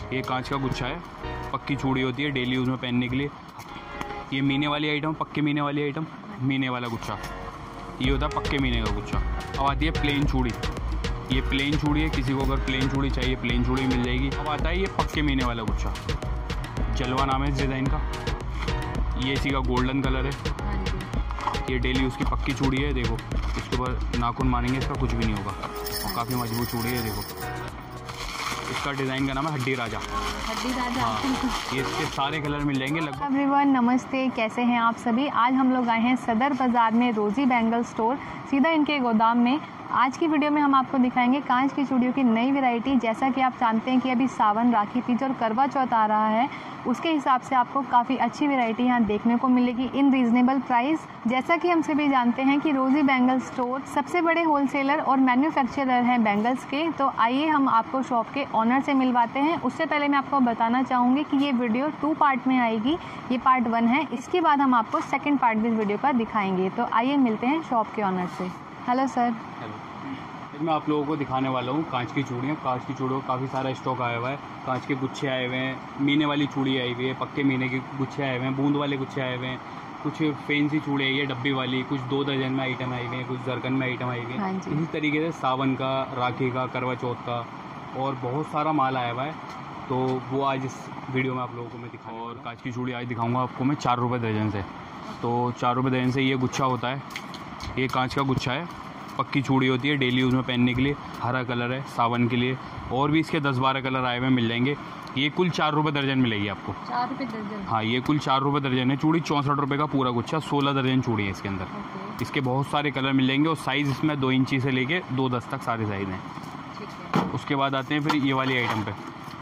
ये कांच का गुच्छा है, पक्की चूड़ी होती है डेली यूज़ में पहनने के लिए। ये मीने वाली आइटम, पक्के मीने वाली आइटम, मीने वाला गुच्छा, ये होता है पक्के मीने का गुच्छा। अब आती है प्लेन चूड़ी, ये प्लेन चूड़ी है, किसी को अगर प्लेन चूड़ी चाहिए प्लेन चूड़ी मिल जाएगी। अब आता है ये पक्के मीने वाला गुच्छा, जलवा नाम है इस डिज़ाइन का। ये इसी का गोल्डन कलर है, ये डेली उसकी पक्की चूड़ी है। देखो इसके ऊपर नाखून मारेंगे इसका कुछ भी नहीं होगा, और काफ़ी मजबूत चूड़ी है। देखो इसका डिज़ाइन का नाम है हड्डी राजा। हड्डी राजा। हाँ, ये इसके सारे कलर मिल जाएंगे लगभग। एवरीवन नमस्ते, कैसे हैं आप सभी। आज हम लोग आए हैं सदर बाज़ार में रोजी बैंगल स्टोर, सीधा इनके गोदाम में। आज की वीडियो में हम आपको दिखाएंगे कांच की चूड़ियों की नई वैरायटी। जैसा कि आप जानते हैं कि अभी सावन, राखी, तीज और करवा चौथ आ रहा है, उसके हिसाब से आपको काफ़ी अच्छी वैरायटी यहाँ देखने को मिलेगी इन रीजनेबल प्राइस। जैसा कि हम सभी जानते हैं कि रोजी बैंगल स्टोर सबसे बड़े होलसेलर और मैन्युफैक्चरर हैं बैंगल्स के। तो आइए हम आपको शॉप के ऑनर से मिलवाते हैं। उससे पहले मैं आपको बताना चाहूँगी कि ये वीडियो 2 पार्ट में आएगी। ये पार्ट 1 है, इसके बाद हम आपको सेकेंड पार्ट भी इस वीडियो का दिखाएंगे। तो आइए मिलते हैं शॉप के ऑनर से। Hello sir. हेलो, मैं आप लोगों को दिखाने वाला हूँ कांच की चूड़ियाँ। कांच की चूड़ियों का काफ़ी सारा स्टॉक आया हुआ है। कांच के गुच्छे आए हुए हैं, मीने वाली चूड़ी आई हुई है, पक्के मीने के गुच्छे आए हुए हैं, बूंद वाले गुच्छे आए हुए हैं, कुछ फैंसी चूड़ी आई है डब्बी वाली, कुछ 2 दर्जन में आइटम आई हुए हैं, कुछ जरकन में आइटम आई हुए हैं। इसी तरीके से सावन का, राखी का, करवा चौथ का और बहुत सारा माल आया हुआ है। तो वो आज इस वीडियो में आप लोगों को मैं दिखाऊँ। और कांच की चूड़ी आज दिखाऊँगा आपको मैं 4 रुपये दर्जन से। तो 4 रुपये दर्जन से ये गुच्छा होता है, ये कांच का गुच्छा है, पक्की चूड़ी होती है डेली यूज़ में पहनने के लिए। हरा कलर है सावन के लिए, और भी इसके 10-12 कलर आए हुए मिल जाएंगे। ये कुल 4 रुपये दर्जन मिलेगी आपको। 4 रुपये दर्जन? हाँ, ये कुल 4 रुपये दर्जन है चूड़ी। 64 रुपये का पूरा गुच्छा, 16 दर्जन चूड़ी है इसके अंदर। इसके बहुत सारे कलर मिल जाएंगे और साइज़ इसमें 2 इंची से लेके 2.10 तक सारे साइज़ हैं। उसके बाद आते हैं फिर ये वाली आइटम पे।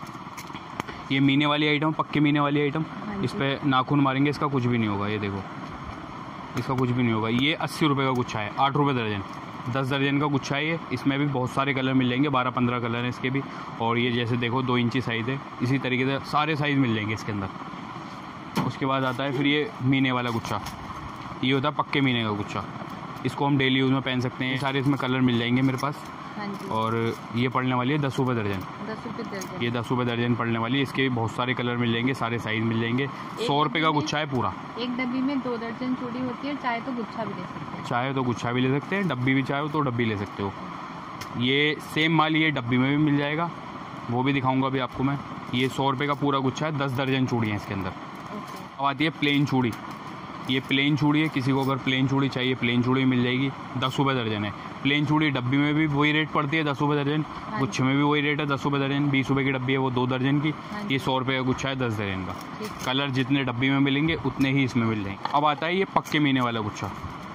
ये मीने वाली आइटम, पक्के मीने वाली आइटम। इस पर नाखून मारेंगे इसका कुछ भी नहीं होगा। ये देखो इसका कुछ भी नहीं होगा। ये 80 रुपये का गुच्छा है, 8 रुपये दर्जन, 10 दर्जन का गुच्छा है ये। इसमें भी बहुत सारे कलर मिल जाएंगे, 12-15 कलर हैं इसके भी। और ये जैसे देखो 2 इंची साइज़ है, इसी तरीके से सारे साइज़ मिल जाएंगे इसके अंदर। उसके बाद आता है फिर ये मीने वाला गुच्छा, ये होता है पक्के मीने का गुच्छा। इसको हम डेली यूज़ में पहन सकते हैं। सारे इसमें कलर मिल जाएंगे मेरे पास। और ये पड़ने वाली है 10 रुपये दर्जन। 10 रुपये दर्जन, ये 10 रुपये दर्जन पड़ने वाली है। इसके बहुत सारे कलर मिल जाएंगे, सारे साइज़ मिल जाएंगे। 100 रुपये का गुच्छा है पूरा। एक डब्बी में 2 दर्जन चूड़ी होती है। चाहे तो गुच्छा भी ले सकते हैं, चाहे तो गुच्छा भी ले सकते हैं, डब्बी भी चाहे तो डब्बी ले सकते हो। ये सेम माल ये डब्बी में भी मिल जाएगा, वो भी दिखाऊंगा अभी आपको मैं। ये 100 रुपये का पूरा गुच्छा है, 10 दर्जन चूड़ी हैं इसके अंदर। अब आती है प्लेन चूड़ी। ये प्लेन चूड़ी है, किसी को अगर प्लेन चूड़ी चाहिए प्लेन चूड़ी मिल जाएगी। 10 रुपये दर्जन है प्लेन चूड़ी। डब्बी में भी वही रेट पड़ती है 10 रुपये दर्जन, गुच्छे में भी वही रेट है 10 रुपये दर्जन। 20 रुपये की डब्बी है वो 2 दर्जन की। ये 100 रुपये का गुच्छा है 10 दर्जन का। कलर जितने डब्बी में मिलेंगे उतने ही इसमें मिल जाएंगे। अब आता है ये पक्के मीने वाला गुच्छा।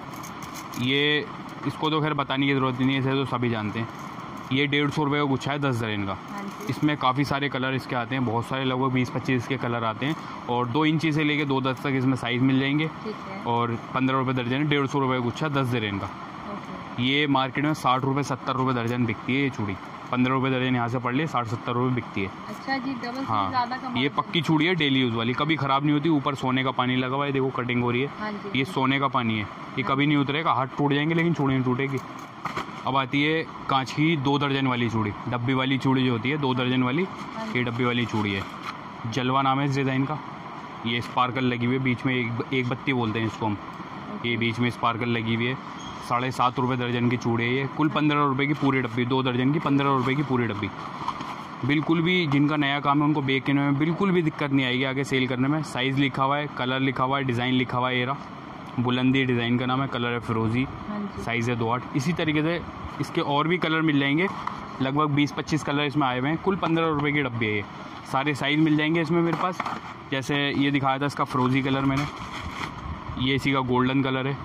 ये इसको तो खैर बताने की ज़रूरत नहीं है, इसे तो सभी जानते हैं। ये 150 रुपये का गुच्छा है 10 दर्जन का। इसमें काफ़ी सारे कलर इसके आते हैं, बहुत सारे, लगभग 20-25 के कलर आते हैं। और 2 इंची से लेके 2.10 तक इसमें साइज़ मिल जाएंगे। और 15 रुपये दर्जन है, 150 रुपये का गुच्छा 10 दर्जन का। ये मार्केट में 60 रुपये 70 रुपये दर्जन बिकती है ये चूड़ी। 15 रुपये दर्जन यहाँ से पड़ लिए 60-70 रुपये बिकती है। अच्छा जी, डबल से ज़्यादा कमाल। ये पक्की चूड़ी है डेली यूज़ वाली, कभी ख़राब नहीं होती। ऊपर सोने का पानी लगा हुआ है, देखो कटिंग हो रही है। ये सोने का पानी है, ये कभी नहीं उतरेगा। हाथ टूट जाएंगे लेकिन चूड़ी नहीं टूटेगी। अब आती है कांच की 2 दर्जन वाली चूड़ी। डब्बी वाली चूड़ी जो होती है 2 दर्जन वाली, ये डब्बी वाली चूड़ी है। जलवा नाम है इस डिज़ाइन का। ये स्पार्कल लगी हुई है बीच में, एक बत्ती बोलते हैं इसको हम। ये बीच में स्पार्कल लगी हुई है। 7.5 रुपये दर्जन की चूड़ी है ये। कुल 15 रुपये की पूरी डब्बी, 2 दर्जन की 15 रुपये की पूरी डब्बी। बिल्कुल भी जिनका नया काम है उनको बेचने में बिल्कुल भी दिक्कत नहीं आएगी आगे सेल करने में। साइज़ लिखा हुआ है, कलर लिखा हुआ है, डिज़ाइन लिखा हुआ है। ये रहा बुलंदी डिज़ाइन का नाम है, कलर है फिरोज़ी, साइज़ है 2.8। इसी तरीके से इसके और भी कलर मिल जाएंगे, लगभग 20-25 कलर इसमें आए हुए हैं। कुल 15 रुपये की डब्बी है ये। सारे साइज़ मिल जाएंगे इसमें मेरे पास। जैसे ये दिखाया था इसका फिरोज़ी कलर मैंने, ये इसी का गोल्डन कलर है।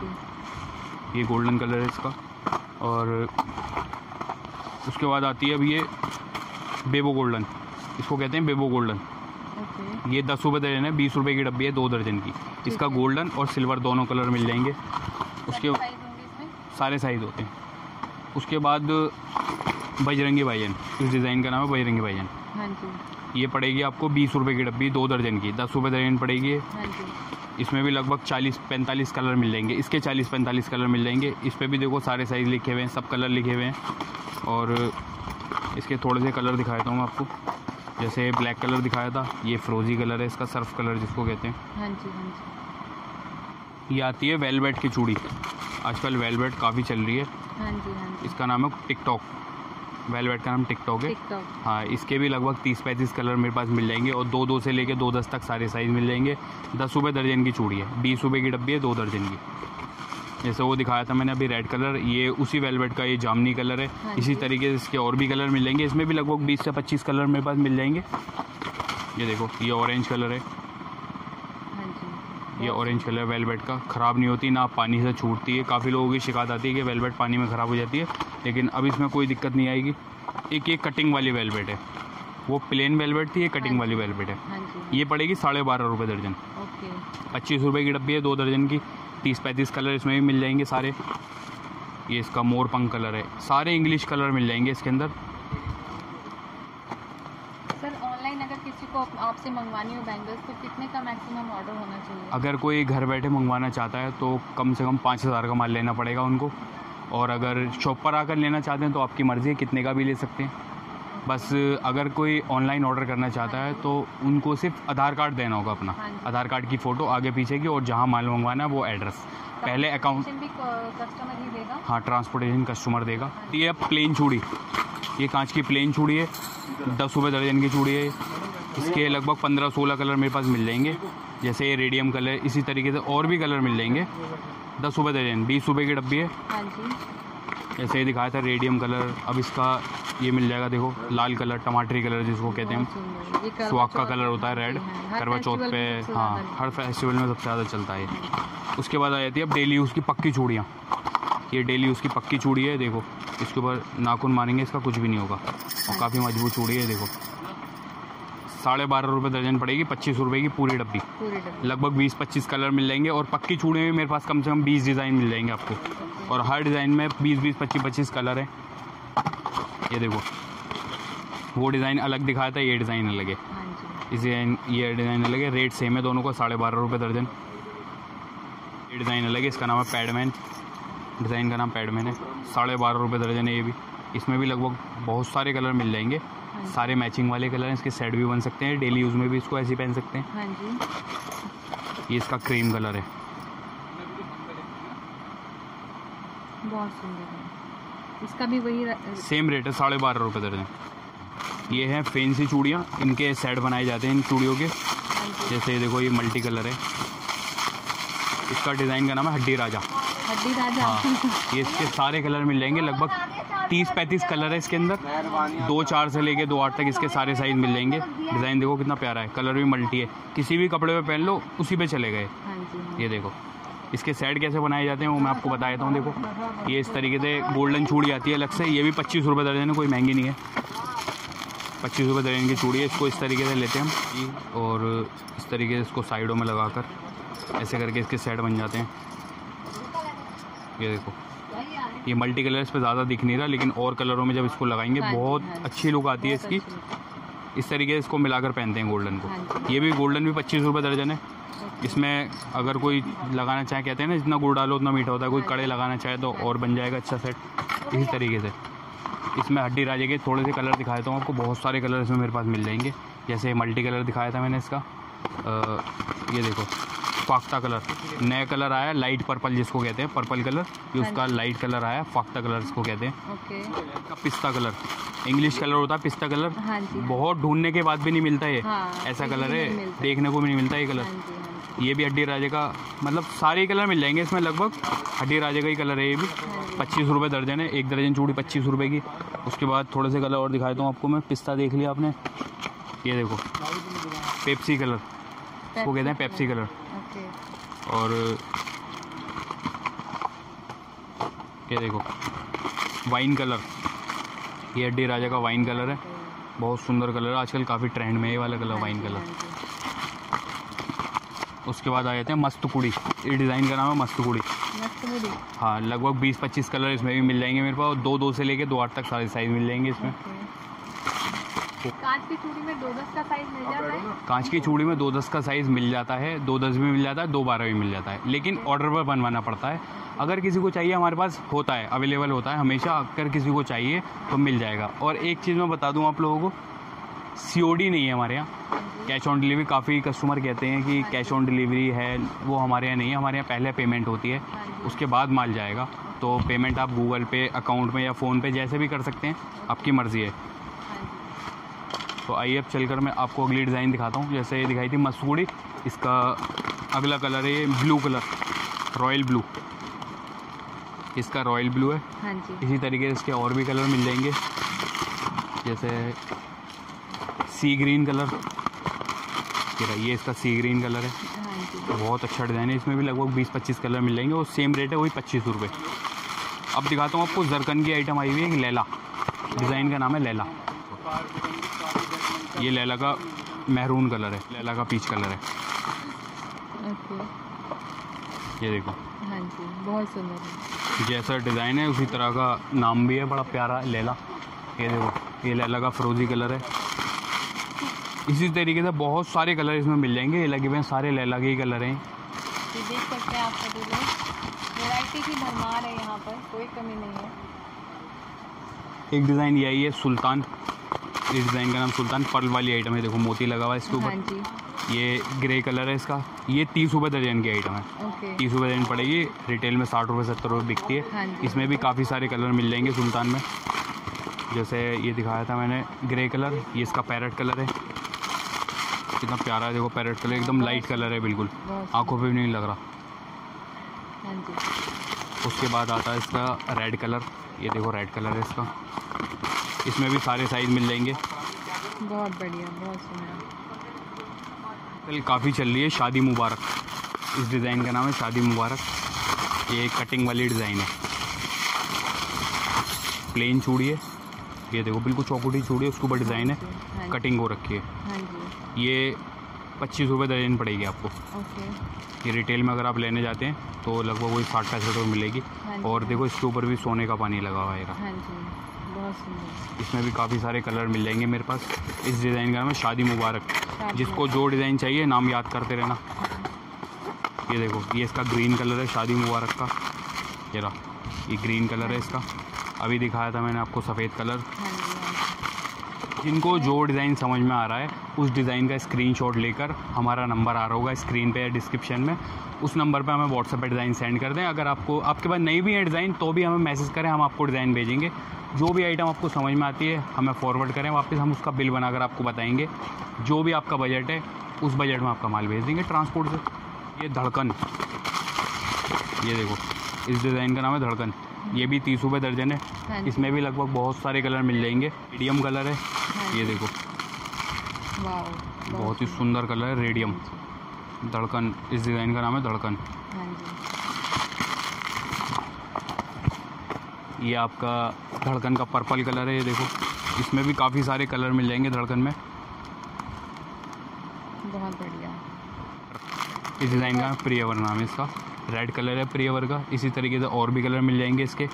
ये गोल्डन कलर है इसका। और उसके बाद आती है अब ये बेबो गोल्डन, इसको कहते हैं बेबो गोल्डन। ये 10 रुपये दर्जन है, 20 रुपये की डब्बी है 2 दर्जन की। इसका गोल्डन और सिल्वर दोनों कलर मिल जाएंगे। उसके सारे साइज़ होते हैं। उसके बाद बजरंगी भाईजान, इस डिज़ाइन का नाम है बजरंगी भाईजान। ये पड़ेगी आपको 20 रुपये की डब्बी 2 दर्जन की, 10 रुपये दर्जन पड़ेगी। इसमें भी लगभग 40-45 कलर मिल जाएंगे। इसके 40-45 कलर मिल जाएंगे। इस पर भी देखो सारे साइज़ लिखे हुए हैं, सब कलर लिखे हुए हैं। और इसके थोड़े से कलर दिखा देता हूँ मैं आपको। जैसे ब्लैक कलर दिखाया था, ये फ्रोजी कलर है, इसका सर्फ कलर जिसको कहते हैं। हाँ जी, हाँ जी। ये आती है वेलवेट की चूड़ी। आजकल वेलवेट काफ़ी चल रही है। हाँ जी, हाँ जी। इसका नाम है टिकटॉक। वेलवेट का नाम टिकटॉक है। टिकटॉक। हाँ, इसके भी लगभग 30-35 कलर मेरे पास मिल जाएंगे और 2 से लेके 2-10 तक सारे साइज़ मिल जाएंगे। 10 रुपये दर्जन की चूड़ी है, 20 रुपये की डब्बी है 2 दर्जन की। जैसे वो दिखाया था मैंने अभी रेड कलर, ये उसी वेलवेट का ये जामनी कलर है। हाँ इसी जी। तरीके से इसके और भी कलर मिल जाएंगे। इसमें भी लगभग 20 से 25 कलर मेरे पास मिल जाएंगे। ये देखो, ये ऑरेंज कलर है। हाँ जी। ये ऑरेंज कलर वेलवेट का, ख़राब नहीं होती ना, पानी से छूटती है। काफ़ी लोगों की शिकायत आती है कि वेलवेट पानी में ख़राब हो जाती है, लेकिन अब इसमें कोई दिक्कत नहीं आएगी। एक ये कटिंग वाली वेलवेट है, वो प्लेन वेलवेट थी, ये कटिंग वाली वेलवेट है। हाँ जी। ये पड़ेगी 12.5 रुपये दर्जन। ओके। 25 रुपये की डब्बी है 2 दर्जन की। 30-35 कलर इसमें भी मिल जाएंगे सारे। ये इसका मोर पंख कलर है, सारे इंग्लिश कलर मिल जाएंगे इसके अंदर। सर ऑनलाइन अगर किसी को आपसे मंगवानी हो बैंगल्स तो कितने का मैक्सिमम ऑर्डर होना चाहिए? अगर कोई घर बैठे मंगवाना चाहता है तो कम से कम 5,000 का माल लेना पड़ेगा उनको, और अगर शॉप पर आकर लेना चाहते हैं तो आपकी मर्ज़ी है, कितने का भी ले सकते हैं। बस अगर कोई ऑनलाइन ऑर्डर करना चाहता है तो उनको सिर्फ आधार कार्ड देना होगा अपना। हाँ जी। आधार कार्ड की फ़ोटो आगे पीछे की, और जहाँ माल मंगवाना है वो एड्रेस, पहले अकाउंट। ट्रांसपोर्टेशन भी कस्टमर ही देगा? हाँ, ट्रांसपोर्टेशन कस्टमर देगा। ये अब प्लेन चूड़ी, ये कांच की प्लेन चूड़ी है, 10 रुपये दर्जन की चूड़ी है। इसके लगभग 15-16 कलर मेरे पास मिल जाएंगे। जैसे ये रेडियम कलर, इसी तरीके से और भी कलर मिल जाएंगे। 10 रुपये दर्जन, 20 रुपये की डब्बी है। हाँ जी। जैसे ये दिखाया था रेडियम कलर, अब इसका ये मिल जाएगा। देखो, लाल कलर, टमाटरी कलर जिसको कहते हैं हम। सुहाग का कलर होता है रेड, करवा चौथ पे। हाँ, हर फेस्टिवल में सबसे ज़्यादा चलता है। उसके बाद आ जाती है अब डेली यूज़ की पक्की चूड़ियाँ। ये डेली यूज़ की पक्की चूड़ी है। देखो, इसके ऊपर नाखून मारेंगे इसका कुछ भी नहीं होगा, और काफ़ी मजबूत चूड़ी है। देखो, 12.5 रुपये दर्जन पड़ेगी, 25 रुपये की पूरी डब्बी। लगभग 20-25 कलर मिल जाएंगे, और पक्की चूड़ी में मेरे पास कम से कम 20 डिज़ाइन मिल जाएंगे आपको, और हर डिज़ाइन में 20-20, 25-25 कलर है। ये देखो, वो डिज़ाइन अलग दिखाया था, ये डिज़ाइन अलग है। हाँ जी। इस डिज़ाइन, ये डिज़ाइन अलग है। रेट सेम है दोनों का, 12.5 रुपये दर्जन। ये डिज़ाइन अलग है, इसका नाम है पैडमैन। डिज़ाइन का नाम पैडमैन है, 12.5 रुपये दर्जन है ये भी। इसमें भी लगभग बहुत सारे कलर मिल जाएंगे, सारे मैचिंग वाले कलर हैं। इसके सेट भी बन सकते हैं, डेली यूज़ में भी इसको ऐसे पहन सकते हैं। हाँ जी। ये इसका क्रीम कलर है। बहुत सुंदर है। इसका भी वही सेम रेट है, 12.5 रुपये दर्जन। ये हैं फैंसी चूड़ियाँ, इनके सेट बनाए जाते हैं इन चूड़ियों के। जैसे ये देखो, ये मल्टी कलर है। इसका डिज़ाइन का नाम है हड्डी राजा। हड्डी राजा। हाँ, ये इसके सारे कलर मिल जाएंगे। लगभग 30-35 कलर है इसके अंदर। 2-4 से लेके 2-8 तक इसके सारे साइज़ मिल जाएंगे। डिज़ाइन देखो कितना प्यारा है, कलर भी मल्टी है, किसी भी कपड़े पे पहन लो उसी पे चले गए। हाँ जी। ये देखो, इसके सेट कैसे बनाए जाते हैं वो मैं आपको बता देता हूँ। देखो, ये इस तरीके से गोल्डन चूड़ी आती है अलग से। ये भी 25 रुपये दर्जन है, कोई महंगी नहीं है। 25 रुपये दर्जन की चूड़ी है। इसको इस तरीके से लेते हैं हम, और इस तरीके से इसको साइडों में लगाकर ऐसे करके इसके सेट बन जाते हैं। ये देखो, ये मल्टी कलर इस पर ज़्यादा दिख नहीं रहा, लेकिन और कलरों में जब इसको लगाएंगे बहुत अच्छी लुक आती है इसकी। इस तरीके से इसको मिलाकर पहनते हैं गोल्डन को। ये भी गोल्डन भी 25 रुपये दर्जन है। इसमें अगर कोई लगाना चाहे, कहते हैं ना जितना गुड़ डालो उतना मीठा होता है, कोई कड़े लगाना चाहे तो और बन जाएगा अच्छा सेट। इसी तरीके से इसमें हड्डी राजे के थोड़े से कलर दिखाता हूँ आपको। बहुत सारे कलर इसमें मेरे पास मिल जाएंगे। जैसे मल्टी कलर दिखाया था मैंने इसका। ये देखो, फाख्ता कलर, नया कलर आया, लाइट पर्पल जिसको कहते हैं, पर्पल कलर। ये उसका लाइट कलर आया, फाख्ता कलर इसको कहते हैं। ओके। का पिस्ता कलर, इंग्लिश कलर होता है पिस्ता कलर। हाँ जी। बहुत ढूंढने के बाद भी नहीं मिलता ये। हाँ, ऐसा ये कलर भी है, नहीं मिलता। देखने को भी नहीं मिलता ये कलर। हाँ जी, हाँ जी। ये भी हड्डी राजे का, मतलब सारे कलर मिल जाएंगे इसमें। लगभग हड्डी राजे का ही कलर है ये भी। 25 रुपये दर्जन है, एक दर्जन चूड़ी 25 रुपये की। उसके बाद थोड़े से कलर और दिखाता हूँ आपको मैं। पिस्ता देख लिया आपने, ये देखो पेप्सी कलर, इसको कहते हैं पेप्सी कलर। ओके। और ये देखो वाइन कलर, ये हड्डी राजा का वाइन कलर है। बहुत सुंदर कलर है, आजकल काफ़ी ट्रेंड में ये वाला कलर, वाइन कलर। उसके बाद आ जाते हैं मस्त कुड़ी। ये डिज़ाइन का नाम है मस्त कुड़ी। हाँ, लगभग 20-25 कलर इसमें भी मिल जाएंगे मेरे पास। 2 से लेके 2-8 तक सारे साइज़ मिल जाएंगे इसमें। कांच की चूड़ी में 2-10 का साइज मिल जाता है? कांच की चूड़ी में 2-10 का साइज़ मिल जाता है, 2-10 भी मिल जाता है, 2-12 भी मिल जाता है, लेकिन ऑर्डर पर बनवाना पड़ता है। अगर किसी को चाहिए, हमारे पास होता है, अवेलेबल होता है हमेशा। अगर किसी को चाहिए तो मिल जाएगा। और एक चीज़ मैं बता दूं आप लोगों को, COD नहीं है हमारे यहाँ, कैश ऑन डिलीवरी। काफ़ी कस्टमर कहते हैं कि कैश ऑन डिलीवरी है, वो हमारे यहाँ नहीं है। हमारे यहाँ पहले पेमेंट होती है, उसके बाद माल जाएगा। तो पेमेंट आप गूगल पे अकाउंट में या फ़ोन पे जैसे भी कर सकते हैं, आपकी मर्ज़ी है। तो आइए अब चलकर मैं आपको अगली डिज़ाइन दिखाता हूँ। जैसे ये दिखाई थी मसूड़ी, इसका अगला कलर है ब्लू कलर, रॉयल ब्लू। इसका रॉयल ब्लू है। हाँ जी। इसी तरीके से इसके और भी कलर मिल जाएंगे, जैसे सी ग्रीन कलर, ये इसका सी ग्रीन कलर है। हाँ जी। बहुत अच्छा डिज़ाइन है, इसमें भी लगभग 20-25 कलर मिल जाएंगे और सेम रेट है, वही 25 रुपये। अब दिखाता हूँ आपको जरकन की आइटम आई हुई है, लैला। डिज़ाइन का नाम है लैला। ये लैला का महरून कलर है, लैला का पीच कलर है। ओके। ये देखो, हाँ जी, बहुत सुंदर है। जैसा डिज़ाइन है उसी तरह का नाम भी है, बड़ा प्यारा लैला। ये देखो, ये लैला का फ्रोजी कलर है। इसी तरीके से बहुत सारे कलर इसमें मिल जाएंगे। ये लगे हुए हैं सारे लैला के ही कलर हैं। ये देख सकते हैं आप सभी लोग, वैरायटी की भरमार है यहाँ पर, कोई कमी नहीं है। एक डिज़ाइन ये आई है सुल्तान। इस डिज़ाइन का नाम सुल्तान, पर्ल वाली आइटम है। देखो मोती लगा हुआ है इसके ऊपर। हाँ जी। ये ग्रे कलर है इसका। ये 30 रुपये दर्जन की आइटम है। ओके। 30 रुपये दर्जन पड़ेगी, रिटेल में 60 रुपये 70 रुपये बिकती है। हाँ जी। इसमें भी काफ़ी सारे कलर मिल जाएंगे सुल्तान में। जैसे ये दिखाया था मैंने ग्रे कलर, ये इसका पैरेट कलर है। कितना प्यारा है, देखो पैरेट कलर एकदम लाइट कलर है, बिल्कुल आंखों पे भी नहीं लग रहा। हाँ जी। उसके बाद आता है इसका रेड कलर। ये देखो रेड कलर है इसका। इसमें भी सारे साइज़ मिल जाएंगे। बहुत बढ़िया, बहुत सुंदर। कल काफ़ी चल रही है शादी मुबारक। इस डिज़ाइन का नाम है शादी मुबारक। ये कटिंग वाली डिज़ाइन है, प्लेन चूड़ी है। ये देखो बिल्कुल चौकुटी चूड़ी है, उसके ऊपर डिज़ाइन है, कटिंग हो रखी है। हाँ जी। ये 25 रुपये दर्जन पड़ेगी आपको। ओके। ये रिटेल में अगर आप लेने जाते हैं तो लगभग वही 60-65 रुपये मिलेगी। और देखो इसके ऊपर भी सोने का पानी लगा हुआ है। हाँ जी, बहुत सुंदर। इसमें भी काफ़ी सारे कलर मिल जाएंगे मेरे पास। इस डिज़ाइन का नाम है शादी मुबारक। जिसको जो डिज़ाइन चाहिए नाम याद करते रहना। ये देखो, ये इसका ग्रीन कलर है शादी मुबारक का। ये रहा, ये ग्रीन कलर है इसका। अभी दिखाया था मैंने आपको सफ़ेद कलर। जिनको जो डिज़ाइन समझ में आ रहा है उस डिज़ाइन का स्क्रीनशॉट लेकर, हमारा नंबर आ रहा होगा स्क्रीन पे या डिस्क्रिप्शन में, उस नंबर पे हमें व्हाट्सएप पे डिज़ाइन सेंड कर दें। अगर आपको आपके पास नहीं भी है डिज़ाइन तो भी हमें मैसेज करें, हम आपको डिज़ाइन भेजेंगे। जो भी आइटम आपको समझ में आती है हमें फॉरवर्ड करें, वापस हम उसका बिल बनाकर आपको बताएंगे। जो भी आपका बजट है उस बजट में आपका माल भेज देंगे ट्रांसपोर्ट से। ये धड़कन, ये देखो इस डिज़ाइन का नाम है धड़कन। ये भी 30 रुपये दर्जन है। इसमें भी लगभग बहुत सारे कलर मिल जाएंगे। मीडियम कलर है, ये देखो बहुत ही सुंदर कलर है, रेडियम धड़कन। इस डिज़ाइन का नाम है धड़कन। ये आपका धड़कन का पर्पल कलर है। ये देखो इसमें भी काफ़ी सारे कलर मिल जाएंगे धड़कन में। बहुत बढ़िया। इस डिज़ाइन का प्रियवर नाम है इसका। रेड कलर है प्रियवर का। इसी तरीके से और भी कलर मिल जाएंगे इसके।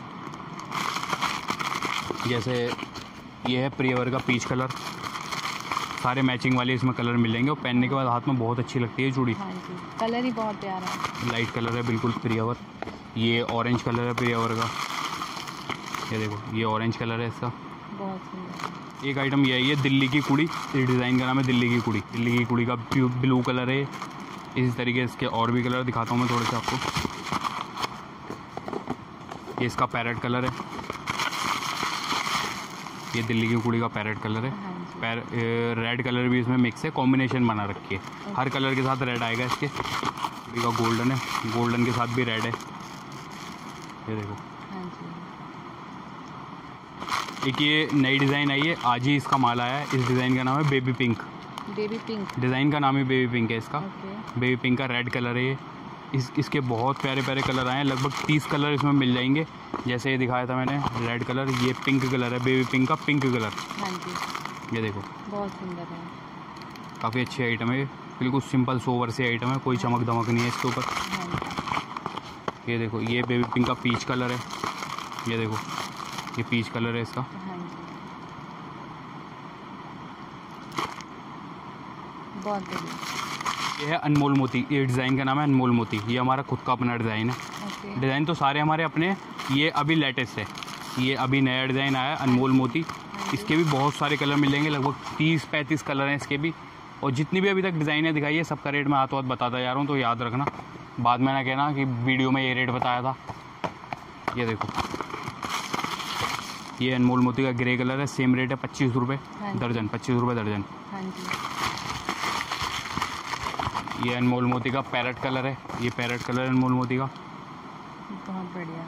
जैसे ये है प्रियवर का पीच कलर। सारे मैचिंग वाले इसमें कलर मिल जाएंगे और पहनने के बाद हाथ में बहुत अच्छी लगती है चूड़ी। हाँ जी, कलर ही बहुत प्यारा है। लाइट कलर है बिल्कुल प्रियवर। ये ऑरेंज कलर है प्रियवर का। ये देखो ये ऑरेंज कलर है इसका, बहुत सुंदर। एक आइटम ये है दिल्ली की कुड़ी। इस डिज़ाइन का नाम है दिल्ली की कुड़ी। दिल्ली की कुड़ी का ब्लू कलर है। इसी तरीके से इसके और भी कलर दिखाता हूँ मैं थोड़े से आपको। ये इसका पैरेट कलर है। ये दिल्ली की कुड़ी का पैरेट कलर है। रेड कलर भी इसमें मिक्स है, कॉम्बिनेशन बना रखी है। हर कलर के साथ रेड आएगा इसके। कुड़ी का गोल्डन है, गोल्डन के साथ भी रेड है। ये देखो एक ये नई डिज़ाइन आई है, आज ही इसका माल आया है। इस डिज़ाइन का नाम है baby pink. Baby pink design का नाम ही बेबी पिंक है इसका। बेबी पिंक का रेड कलर है ये। इसके बहुत प्यारे प्यारे कलर आए हैं, लगभग 30 कलर इसमें मिल जाएंगे। जैसे ये दिखाया था मैंने रेड कलर, ये पिंक कलर है, बेबी पिंक का पिंक कलर। हाँ जी, ये देखो बहुत सुंदर है। काफ़ी अच्छी आइटम है, बिल्कुल सिंपल सोवर सी आइटम है, कोई चमक धमक नहीं है इसके ऊपर। ये देखो ये बेबी पिंक का पीच कलर है। ये देखो ये पीच कलर है इसका। बहुत बढ़िया। ये है अनमोल मोती। ये डिज़ाइन का नाम है अनमोल मोती। ये हमारा खुद का अपना डिज़ाइन है। डिज़ाइन तो सारे हमारे अपने, ये अभी लेटेस्ट है, ये अभी नया डिज़ाइन आया है अनमोल मोती। इसके भी बहुत सारे कलर मिलेंगे, लगभग 30-35 कलर हैं इसके भी। और जितनी भी अभी तक डिज़ाइनें दिखाई है सबका रेट मैं हाथों हाथ बताता जा रहा हूँ, तो याद रखना, बाद में ना कहना कि वीडियो में ये रेट बताया था। ये देखो, ये अनमोल मोती का ग्रे कलर है, सेम रेट है 25 रुपये दर्जन, 25 रुपये दर्जन। ये अनमोल मोती का पैरेट कलर है, ये पैरेट कलर है अनमोल मोती का, बहुत बढ़िया।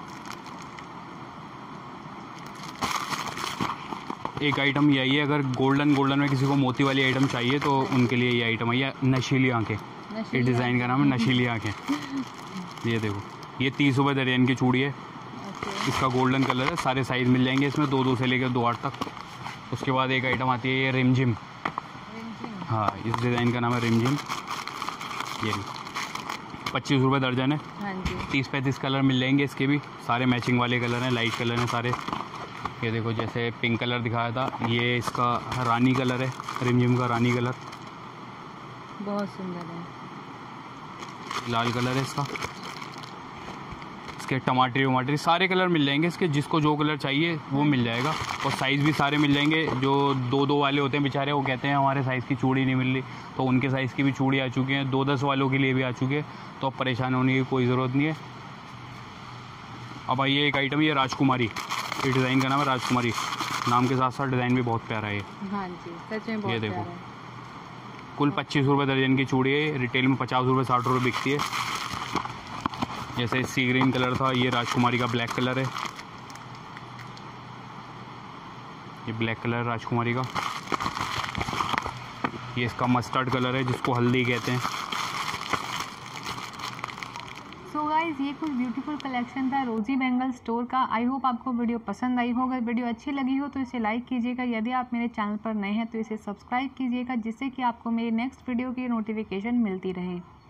एक आइटम यही है, अगर गोल्डन में किसी को मोती वाली आइटम चाहिए तो उनके लिए ये आइटम है, ये नशीली आंखें, ये डिज़ाइन का नाम है नशीली आंखें। ये देखो, ये 30 रुपये दर्जन की चूड़ी है, इसका गोल्डन कलर है, सारे साइज़ मिल जाएंगे इसमें, 2 से लेकर 2-8 तक। उसके बाद एक आइटम आती है ये रिमझिम, हाँ इस डिज़ाइन का नाम है रिमझिम, ये 25 रुपये दर्जन है। 30-35 कलर मिल जाएंगे इसके भी, सारे मैचिंग वाले कलर हैं, लाइट कलर हैं सारे। ये देखो, जैसे पिंक कलर दिखाया था, ये इसका रानी कलर है, रिमझिम का रानी कलर, बहुत सुंदर है। लाल कलर है इसका, इसके टमाटरी सारे कलर मिल जाएंगे इसके, जिसको जो कलर चाहिए वो मिल जाएगा। और साइज़ भी सारे मिल जाएंगे, जो 2-2 वाले होते हैं बेचारे, वो कहते हैं हमारे साइज़ की चूड़ी नहीं मिल रही, तो उनके साइज़ की भी चूड़ी आ चुकी हैं, 2-10 वालों के लिए भी आ चुकी है, तो अब परेशान होने की कोई ज़रूरत नहीं है। अब आइए एक आइटम, ये राजकुमारी, ये डिज़ाइन का नाम है राजकुमारी, नाम के साथ साथ डिज़ाइन भी बहुत प्यारा है। हाँ जी, सच में बहुत ये देखो, प्यारा है। कुल 25 रुपये दर्जन की चूड़ी है, रिटेल में 50 रुपये 60 रुपये बिकती है। जैसे सी ग्रीन कलर था, ये राजकुमारी का ब्लैक कलर है, ये ब्लैक कलर राजकुमारी का। ये इसका मस्टर्ड कलर है, जिसको हल्दी कहते हैं। सो गाइज, ये कुछ ब्यूटीफुल कलेक्शन था रोजी बैंगल स्टोर का। आई होप आपको वीडियो पसंद आई हो। अगर वीडियो अच्छी लगी हो तो इसे लाइक कीजिएगा, यदि आप मेरे चैनल पर नए हैं तो इसे सब्सक्राइब कीजिएगा, जिससे कि आपको मेरी नेक्स्ट वीडियो की नोटिफिकेशन मिलती रहे।